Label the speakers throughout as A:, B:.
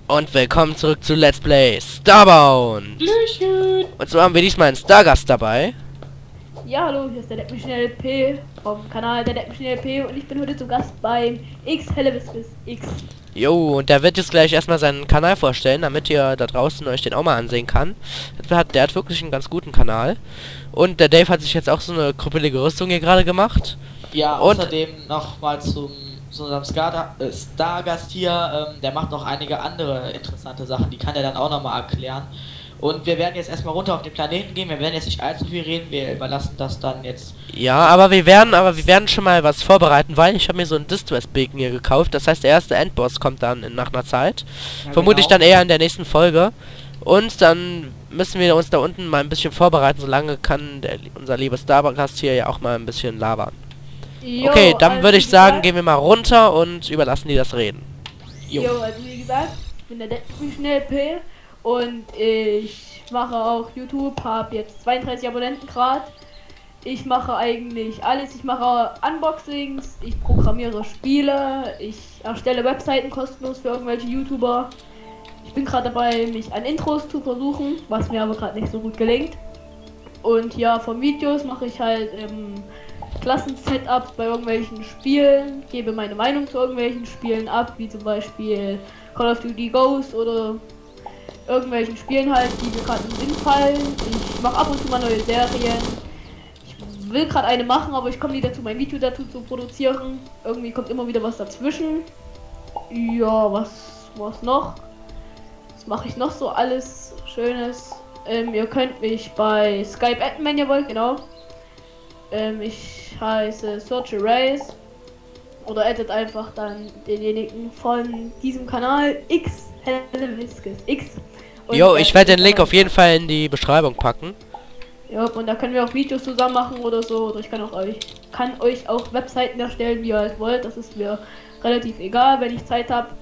A: Und willkommen zurück zu Let's Play Starbound. Und so haben wir diesmal einen Stargast dabei.
B: Ja, hallo, hier ist der DeckMachineLP vom Kanal der DeckMachineLP und ich bin heute zu Gast beim X-Helleviscus X.
A: Jo, und der wird jetzt gleich erstmal seinen Kanal vorstellen, damit ihr da draußen euch den auch mal ansehen kann. Der hat wirklich einen ganz guten Kanal. Und der Dave hat sich jetzt auch so eine krüppelige Rüstung hier gerade gemacht.
C: Ja, außerdem nochmal zu unserem Stargast hier, der macht noch einige andere interessante Sachen, die kann er dann auch nochmal erklären. Und wir werden jetzt erstmal runter auf den Planeten gehen, wir werden jetzt nicht allzu viel reden, wir überlassen das dann jetzt.
A: Ja, aber wir werden schon mal was vorbereiten, weil ich habe mir so ein Distress Beacon hier gekauft. Das heißt, der erste Endboss kommt dann nach einer Zeit. Ja, vermutlich genau. Dann eher in der nächsten Folge. Und dann müssen wir uns da unten mal ein bisschen vorbereiten, solange kann unser lieber Stargast hier ja auch mal ein bisschen labern. Jo, okay, dann würde ich sagen, gehen wir mal runter und überlassen die das Reden.
B: Jo, also wie gesagt, ich bin der DeckMachineLP und ich mache auch YouTube, habe jetzt 32 Abonnenten gerade. Ich mache eigentlich alles, ich mache Unboxings, ich programmiere Spiele, ich erstelle Webseiten kostenlos für irgendwelche YouTuber. Ich bin gerade dabei, mich an Intros zu versuchen, was mir aber gerade nicht so gut gelingt. Und ja, von Videos mache ich halt Klassen-Setups bei irgendwelchen Spielen, gebe meine Meinung zu irgendwelchen Spielen ab, wie zum Beispiel Call of Duty Ghost oder irgendwelchen Spielen halt, die mir gerade im Sinn fallen. Ich mache ab und zu mal neue Serien. Ich will gerade eine machen, aber ich komme nie dazu, mein Video dazu zu produzieren. Irgendwie kommt immer wieder was dazwischen. Ja, was noch? Was mache ich noch so alles Schönes? Ihr könnt mich bei Skype adden, wenn ihr wollt, genau. Ich heiße Search Race oder addet einfach dann denjenigen von diesem Kanal X-Helleviscus X.
A: Jo, ich werde den Link auf jeden Fall in die Beschreibung packen.
B: Ja, und da können wir auch Videos zusammen machen oder so. Oder ich kann euch auch Webseiten erstellen, wie ihr halt wollt. Das ist mir relativ egal, wenn ich Zeit habe.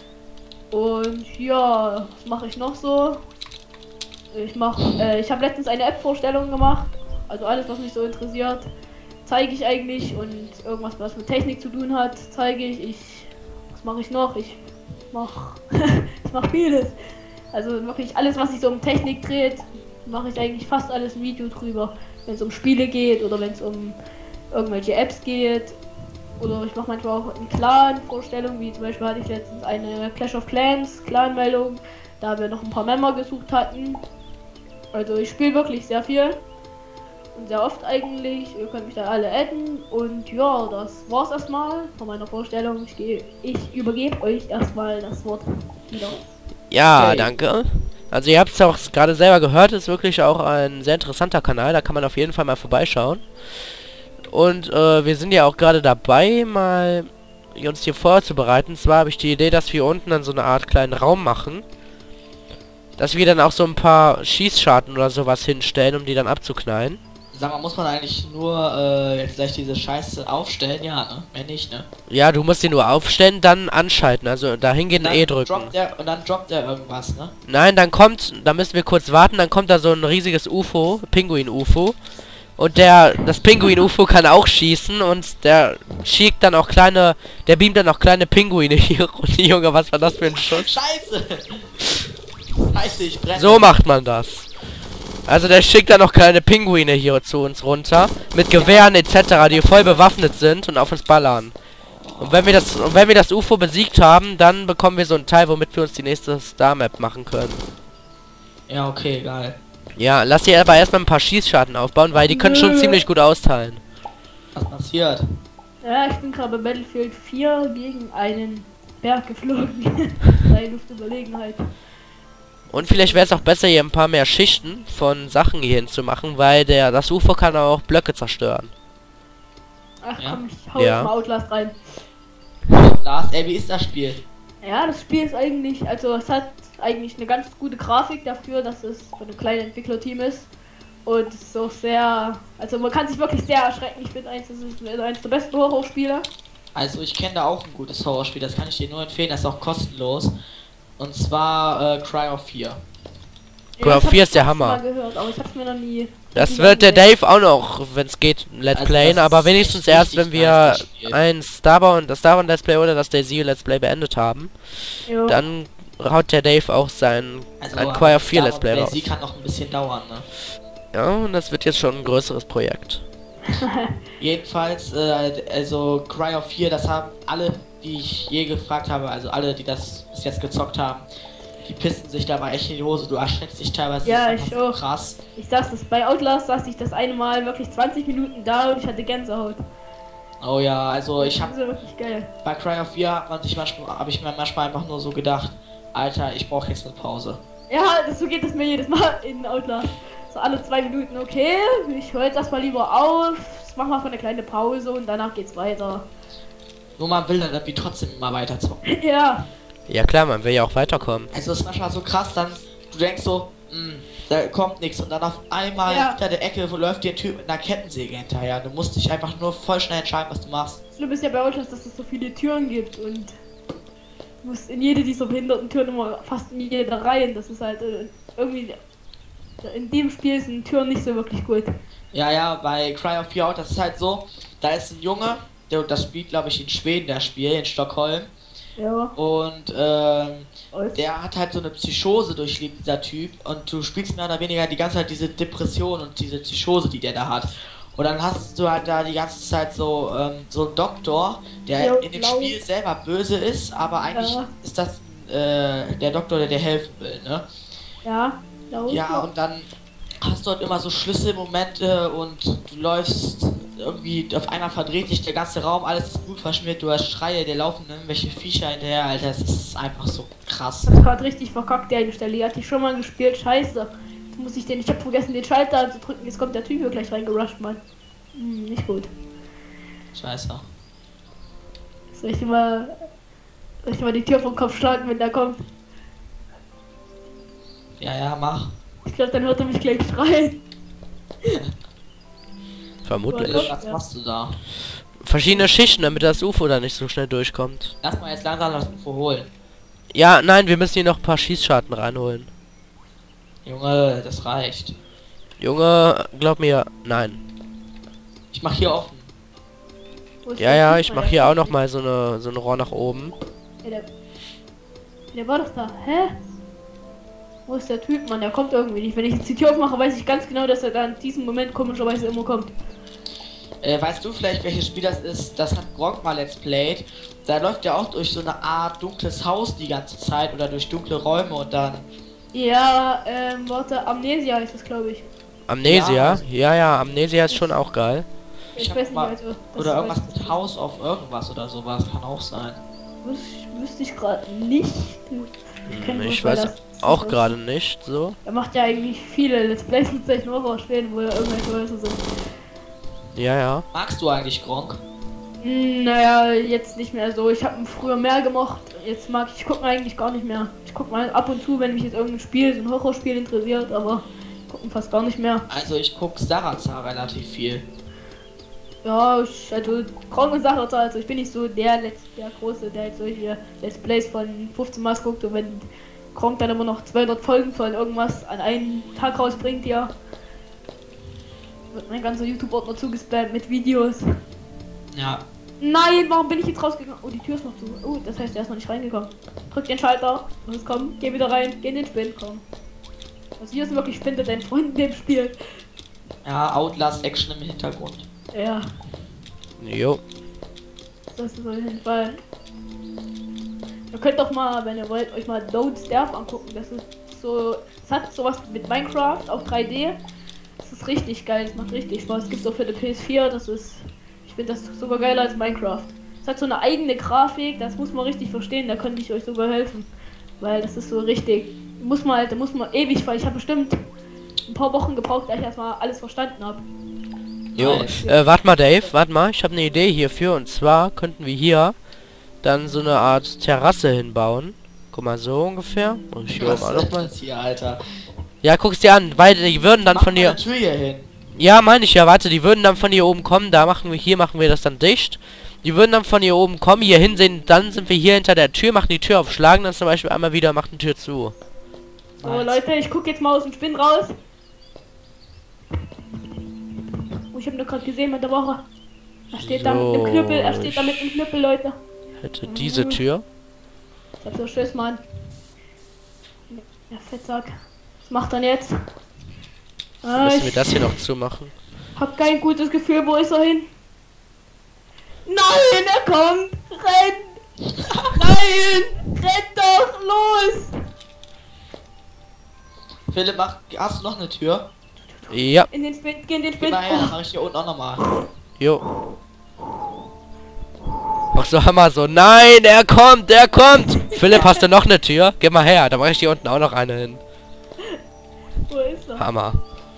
B: Und ja, was mache ich noch so? Ich habe letztens eine App-Vorstellung gemacht. Also alles, was mich so interessiert, zeige ich eigentlich, und irgendwas, was mit Technik zu tun hat, zeige ich. Was mache ich noch? Ich mache vieles. Also wirklich alles, was sich so um Technik dreht, mache ich eigentlich fast alles im Video drüber. Wenn es um Spiele geht oder wenn es um irgendwelche Apps geht. Oder ich mache manchmal auch eine Clan-Vorstellung, wie zum Beispiel hatte ich letztens eine Clash of Clans Clan-Meldung, da wir noch ein paar Member gesucht hatten. Also ich spiele wirklich sehr viel. Und sehr oft eigentlich. Ihr könnt mich da alle adden. Und ja, das war's erstmal von meiner Vorstellung. Ich übergebe euch erstmal das Wort wieder.
A: Ja, okay. Danke. Also ihr habt es auch gerade selber gehört, ist wirklich auch ein sehr interessanter Kanal. Da kann man auf jeden Fall mal vorbeischauen. Und wir sind ja auch gerade dabei, mal uns hier vorzubereiten. Zwar habe ich die Idee, dass wir unten dann so eine Art kleinen Raum machen. Dass wir dann auch so ein paar Schießscharten oder sowas hinstellen, um die dann abzuknallen.
C: Sag mal, muss man eigentlich nur jetzt gleich diese Scheiße aufstellen? Ja, ne? Mehr nicht, ne?
A: Ja, du musst die nur aufstellen, dann anschalten, also da hingehen und E drücken.
C: Und dann droppt er irgendwas, ne?
A: Nein, da müssen wir kurz warten, dann kommt da so ein riesiges UFO, Pinguin-UFO. Und das Pinguin-UFO kann auch schießen und der schickt dann auch der beamt dann auch kleine Pinguine hier. Und Junge, was war das für ein Schuss?
C: Scheiße! Scheiße, ich brenne.
A: So macht man das. Also der schickt dann noch kleine Pinguine hier zu uns runter. Mit Gewehren etc., die voll bewaffnet sind und auf uns ballern. Und wenn wir das UFO besiegt haben, dann bekommen wir so ein Teil, womit wir uns die nächste Star-Map machen können.
C: Ja, okay, geil.
A: Ja, lass dir aber erstmal ein paar Schießscharten aufbauen, weil die können schon ziemlich gut austeilen.
C: Was passiert?
B: Ja, ich bin gerade bei Battlefield 4 gegen einen Berg geflogen. Bei Luftüberlegenheit. Und
A: vielleicht wäre es auch besser, hier ein paar mehr Schichten von Sachen hier hinzumachen, weil das UFO kann auch Blöcke zerstören.
B: Ach komm, ich hau jetzt mal Outlast rein.
C: Outlast, ey, wie ist das Spiel?
B: Ja, das Spiel ist eigentlich, also es hat eigentlich eine ganz gute Grafik dafür, dass es von einem kleinen Entwicklerteam ist. Und es ist auch sehr, also man kann sich wirklich sehr erschrecken. Ich finde eins der besten Horrorspiele.
C: Also ich kenne da auch ein gutes Horrorspiel, das kann ich dir nur empfehlen, das ist auch kostenlos. Und zwar Cry of 4.
A: Cry of 4 ist der Hammer.
B: Gehört, aber ich hab's mir noch nie.
A: Das wird der Dave auch noch, wenn es geht, Let's Playen, aber wenigstens erst, wenn wir das Starbound Let's Play oder das DayZ Let's Play beendet haben. Jo. Dann haut der Dave auch sein
C: Also
A: ein Choir 4 Let's Play
C: der
A: raus.
C: Sieg kann noch ein bisschen dauern, ne?
A: Ja, und das wird jetzt schon ein größeres Projekt.
C: Jedenfalls, also Cry of 4, das haben alle, die ich je gefragt habe, also alle, die das bis jetzt gezockt haben, die pissen sich dabei echt in die Hose. Du erschreckst dich teilweise.
B: Ja,
C: das ist
B: ich
C: einfach
B: auch.
C: krass.
B: Ich saß das bei Outlast, saß ich das eine Mal wirklich 20 Minuten da und ich hatte Gänsehaut.
C: Oh ja, also ich
B: Das
C: habe
B: ist ja wirklich geil.
C: bei Cry of 4 habe ich mir manchmal einfach nur so gedacht, Alter, ich brauche jetzt eine Pause.
B: Ja, so geht es mir jedes Mal in Outlast. So alle 2 Minuten, okay, ich höre jetzt erstmal lieber auf, mach mal für eine kleine Pause und danach geht's weiter.
C: Nur man will dann irgendwie trotzdem immer weiter zocken.
B: Ja.
A: Ja klar, man will ja auch weiterkommen.
C: Also es ist manchmal so krass, dann du denkst so, da kommt nichts und dann auf einmal hinter der Ecke, wo läuft dir ein Typ mit einer Kettensäge hinterher. Du musst dich einfach nur voll schnell entscheiden, was du machst.
B: Schlimm ist ja bei Outlast, dass es so viele Türen gibt und du musst in jede dieser behinderten Türen immer fast in jede rein. Das ist halt irgendwie, in dem Spiel sind Türen nicht so wirklich gut.
C: Ja, bei Cry of 4 das ist halt so, da ist ein Junge, das spielt glaube ich in Schweden, das Spiel, in Stockholm.
B: Ja.
C: Und der hat halt so eine Psychose durchlebt, dieser Typ. Und du spielst mehr oder weniger die ganze Zeit diese Depression und diese Psychose, die der da hat. Und dann hast du halt da die ganze Zeit so so einen Doktor, der in dem Spiel selber böse ist, aber eigentlich ist das der Doktor, der dir helfen will, ne?
B: Ja,
C: ja, und dann hast du halt immer so Schlüsselmomente und du läufst irgendwie, auf einmal verdreht sich der ganze Raum, alles ist gut verschmiert, du hast Schreie, dir laufen irgendwelche Viecher hinterher, Alter, das ist einfach so krass.
B: Ich hab gerade richtig verkackt, die eine Stelle, die hatte ich schon mal gespielt, scheiße. Jetzt muss ich ich hab vergessen den Schalter zu drücken, jetzt kommt der Typ hier gleich reingerusht, Mann. Nicht gut.
C: Scheiße.
B: Soll ich mal die Tür vom Kopf schlagen, wenn der kommt?
C: Ja, mach.
B: Ich glaube, dann hört er mich gleich schreien.
A: Vermutlich.
C: Was machst du da?
A: Verschiedene Schichten, damit das UFO da nicht so schnell durchkommt.
C: Lass mal jetzt langsam das UFO holen.
A: Ja, nein, wir müssen hier noch ein paar Schießscharten reinholen.
C: Junge, das reicht.
A: Junge, glaub mir, nein.
C: Ich mach hier offen.
A: Ja, ich mach hier auch noch mal so eine Rohr nach oben.
B: Ja, der war doch da. Hä? Wo ist der Typ, Mann? Der kommt irgendwie nicht. Wenn ich jetzt die Tür aufmache, weiß ich ganz genau, dass er da in diesem Moment komischerweise immer kommt.
C: Weißt du vielleicht, welches Spiel das ist? Das hat Gronk mal Let's Played. Da läuft er auch durch so eine Art dunkles Haus die ganze Zeit oder durch dunkle Räume und dann...
B: Ja, warte, Amnesia ist das, glaube ich.
A: Amnesia? Ja, Amnesia ist schon auch geil.
B: Ich weiß nicht,
C: mal,
B: also,
C: oder irgendwas mit House of irgendwas oder sowas, kann auch sein.
B: Wüsste ich gerade nicht.
A: Ich weiß auch gerade nicht, so.
B: Er macht ja eigentlich viele Let's Plays mit solchen Horrorspielen, wo irgendwelche Leute sind.
A: Ja.
C: Magst du eigentlich Gronk?
B: Naja, jetzt nicht mehr so. Ich habe ihn früher mehr gemocht. Jetzt ich gucke eigentlich gar nicht mehr. Ich gucke mal ab und zu, wenn mich jetzt irgendein Spiel, so ein Horrorspiel interessiert, aber ich gucke fast gar nicht mehr.
C: Also ich gucke Sarazar relativ viel.
B: Ja, also Gronk und Sarazar, also ich bin nicht so der Große, der jetzt solche Let's Plays von 15 Mal guckt und wenn Gronk dann immer noch 200 Folgen von irgendwas an einem Tag rausbringt, ja, wird mein ganzer YouTube-Ordner zugespammt mit Videos.
C: Ja.
B: Nein, warum bin ich jetzt rausgegangen? Oh, die Tür ist noch zu. Oh, das heißt, er ist noch nicht reingekommen. Drück den Schalter. Los, komm, geh wieder rein. Geh in den Spind, komm. Also hier ist wirklich Spinde, dein Freund in dem Spiel.
C: Ja, Outlast Action im Hintergrund.
B: Ja.
A: Jo.
B: Das ist auf jeden Fall. Ihr könnt doch mal, wenn ihr wollt, euch mal Don't Starve angucken. Das ist so. Es hat sowas mit Minecraft, auch 3D. Das ist richtig geil, es macht richtig Spaß. Es gibt auch für die PS4, das ist. Ich finde das sogar geiler als Minecraft. Es hat so eine eigene Grafik, das muss man richtig verstehen, da könnte ich euch sogar helfen. Weil das ist so richtig. Da muss man ewig, weil ich habe bestimmt ein paar Wochen gebraucht, da ich erstmal alles verstanden habe.
A: Jo, warte mal Dave, ich habe eine Idee hierfür und zwar könnten wir hier dann so eine Art Terrasse hinbauen. Guck mal, so ungefähr. Und ich
C: Was
A: auch noch
C: ist
A: mal.
C: das hier, Alter?
A: Ja, guck's dir an, weil die würden dann
C: Mach
A: von
C: mal
A: dir...
C: eine Tür hier hin.
A: Ja, meine ich ja, warte, die würden dann von hier oben kommen, machen wir das dann dicht. Die würden dann von hier oben kommen, hier hinsehen, dann sind wir hier hinter der Tür, machen die Tür auf, schlagen dann zum Beispiel einmal wieder, macht die Tür zu.
B: So Leute, ich gucke jetzt mal aus dem Spinn raus. Oh, ich habe nur gerade gesehen mit der Woche. Er steht da mit einem Knüppel,
A: Leute.
B: Leute.
A: Hätte diese Tür.
B: Ich hab so Schiss, Mann. Ja, Fettsack. Was macht er jetzt?
A: Müssen wir
B: Ich
A: das hier noch zumachen?
B: hab kein gutes Gefühl, wo ist er hin? Nein, er kommt! Renn! Nein! Renn doch! Los!
C: Philipp, hast du noch eine Tür?
A: Ja,
B: In den Spind, geh in den
C: Geh
B: Spind.
C: mal her, dann mache ich hier unten auch nochmal.
A: jo. Ach so, Hammer, so. Nein, er kommt, er kommt! Philipp, hast du noch eine Tür? Geh mal her, da mache ich hier unten auch noch eine hin.
B: Wo ist er?
A: Hammer.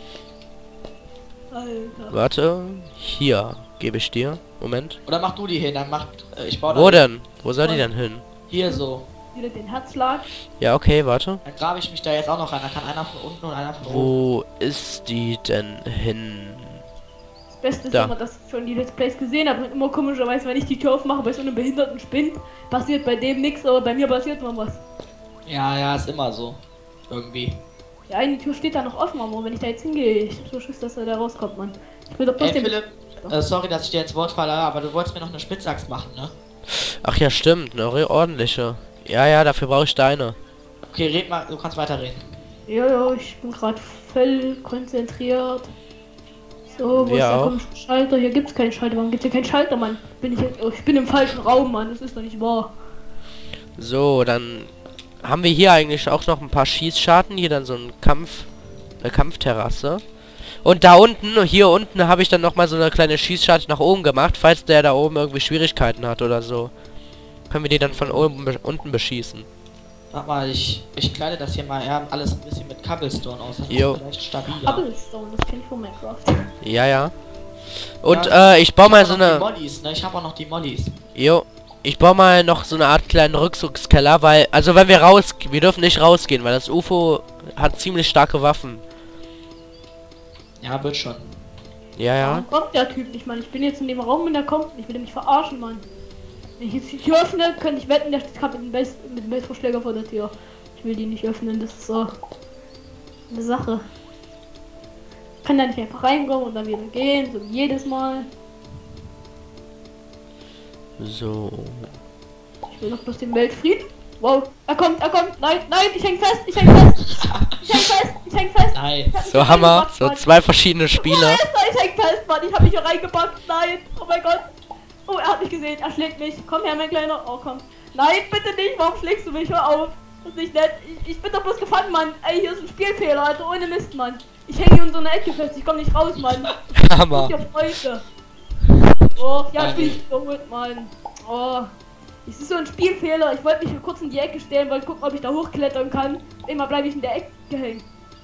B: Alter.
A: Warte, hier gebe ich dir. Moment.
C: Oder mach du die hin, dann macht. Ich baue
A: Wo
C: da
A: denn? Wo soll die denn hin?
C: hier so.
B: Wieder den Herzschlag.
A: Ja, okay, warte.
C: Dann grabe ich mich da jetzt auch noch rein. Da kann einer von unten und einer von oben.
A: Wo ist die denn hin?
B: Das Beste ist
A: Da.
B: immer, dass ich schon die Let's Plays gesehen habe und immer komischerweise, wenn ich die Tür aufmache bei so einem behinderten Spind, passiert bei dem nichts, aber bei mir passiert immer was.
C: Ja, ja, ist immer so. Irgendwie.
B: Die eine Tür steht da noch offen, aber wenn ich da jetzt hingehe, ich hab so Schiss, dass er da rauskommt, Mann. Ich will doch bloß
C: Ey,
B: den...
C: Philipp, sorry, dass ich dir ins Wort falle, aber du wolltest mir noch eine Spitzachs machen, ne?
A: Ach ja, stimmt, eine ordentliche. Ja, ja, dafür brauche ich Steine.
C: Okay, red mal, du kannst weiterreden.
B: Ja, ich bin gerade voll konzentriert. So, wo ist
A: Wir
B: der
A: auch.
B: komische Schalter? Hier gibt's keinen Schalter. Warum gibt's hier keinen Schalter, Mann? Ich bin im falschen Raum, Mann. Das ist doch nicht wahr.
A: So, dann haben wir hier eigentlich auch noch ein paar Schießscharten. Hier dann so ein eine Kampfterrasse. Und da unten, hier unten habe ich dann noch mal so eine kleine Schießscharte nach oben gemacht, falls der da oben irgendwie Schwierigkeiten hat oder so. Können wir die dann von oben unten beschießen.
C: Sag mal, ich kleide das hier mal alles ein bisschen mit Cobblestone aus. Das
A: Jo.
C: ist vielleicht stabiler.
B: Cobblestone, das kenn ich von Minecraft.
A: Ja, ja. Und
C: Ja,
A: ich baue mal
C: hab
A: so
C: auch noch die
A: eine...
C: Mollys, ne? Ich habe auch noch die Mollys.
A: Jo. Ich baue mal noch so eine Art kleinen Rückzugskeller, weil... Also wenn wir wir dürfen nicht rausgehen, weil das UFO hat ziemlich starke Waffen.
C: Ja, wird schon.
A: Ja, ja.
B: Warum kommt der Typ nicht, Mann? Ich bin jetzt in dem Raum und der kommt nicht. Ich will mich verarschen, Mann. Wenn ich jetzt die Tür öffne, könnte ich wetten, der steht gerade mit dem Baseballschläger vor der Tür. Ich will die nicht öffnen, das ist so eine Sache. Ich kann da nicht einfach reinkommen und dann wieder gehen, so wie jedes Mal.
A: So.
B: Ich will doch bloß den Weltfrieden. Wow, er kommt, nein, nein, ich häng fest, ich häng fest. Ich häng fest, ich häng fest.
C: Nein.
B: Ich hab mich
A: So
B: hier
A: Hammer.
B: reingepackt,
A: So
B: Mann.
A: zwei verschiedene Spieler.
B: Wo ist er? Ich häng fest, Mann, ich hab mich hier reingepackt, nein, oh mein Gott. Oh, er hat mich gesehen, er schlägt mich. Komm her, mein Kleiner. Oh, komm. Nein, bitte nicht, warum schlägst du mich? Hör auf. Das ist nicht nett. Ich bin doch bloß gefangen, Mann. Ey, hier ist ein Spielfehler, Alter, ohne Mist, Mann. Ich hänge hier in so einer Ecke fest, ich komm nicht raus, Mann.
A: Hammer.
B: Ich hab Freude. Oh, ja, ich bin nicht geholt, Mann. Oh. Es ist so ein Spielfehler. Ich wollte mich hier kurz in die Ecke stellen, wollte gucken, ob ich da hochklettern kann. Immer bleibe ich in der Ecke hängen.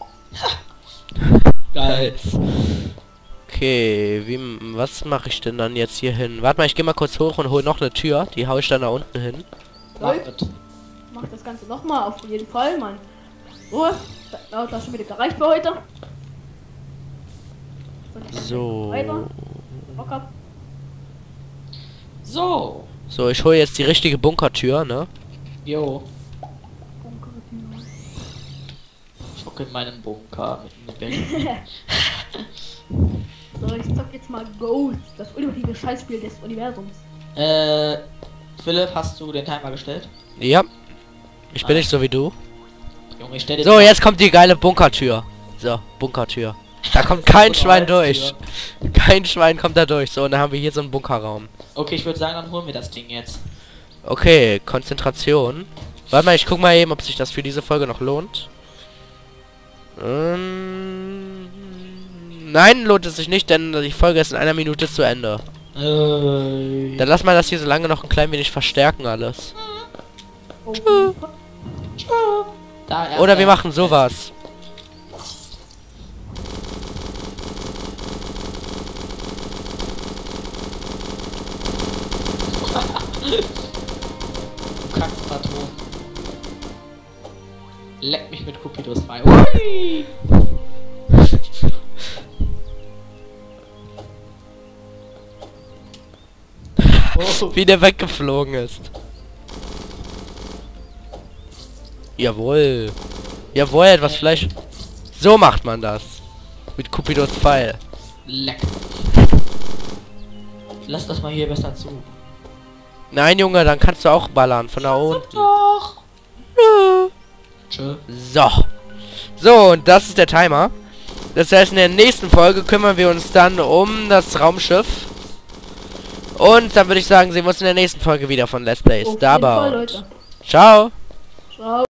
C: Geil.
A: Okay, was mache ich denn dann jetzt hier hin? Warte mal, ich gehe mal kurz hoch und hole noch eine Tür. Die haue ich dann da unten hin.
B: Läuft. Mach das Ganze nochmal, auf jeden Fall, Mann. So, das ist schon wieder gereicht für heute.
A: So.
B: Weiter. Bock hab.
C: So.
A: So, ich hole jetzt die richtige Bunkertür, ne?
C: Jo. Ich hocke in meinem Bunker mit dem Bällen.
B: So, ich zock jetzt mal Ghost, das ultimative Scheißspiel des Universums.
C: Philipp, hast du den Timer gestellt?
A: Ja. Ich bin nicht so wie du.
C: Junge, ich stell dir
A: So, jetzt kommt die geile Bunkertür. So, Bunkertür. Da kommt kein Schwein durch. Kein Schwein kommt da durch. So, und dann haben wir hier so einen Bunkerraum.
C: Okay, ich würde sagen, dann holen wir das Ding jetzt.
A: Okay, Konzentration. Warte mal, ich guck mal eben, ob sich das für diese Folge noch lohnt. Nein, lohnt es sich nicht, denn die Folge ist in 1 Minute zu Ende. Dann lass mal das hier so lange noch ein klein wenig verstärken alles.
B: Oh,
C: Da,
A: Oder wir machen sowas.
C: Kackspatron. Leck mich mit Cupidos bei. Ui! Oh.
A: Wie der weggeflogen ist. Jawohl. Jawohl, etwas Fleisch. So macht man das. Mit Cupidos Pfeil.
C: Leck. Lass das mal hier besser zu.
A: Nein, Junge, dann kannst du auch ballern von da unten.
C: Doch. Tschö.
A: So. So, und das ist der Timer. Das heißt, in der nächsten Folge kümmern wir uns dann um das Raumschiff. Und dann würde ich sagen, sehen wir uns in der nächsten Folge wieder von Let's Play
B: Auf jeden Fall,
A: Starbound.
B: Leute.
A: Ciao.
B: Ciao.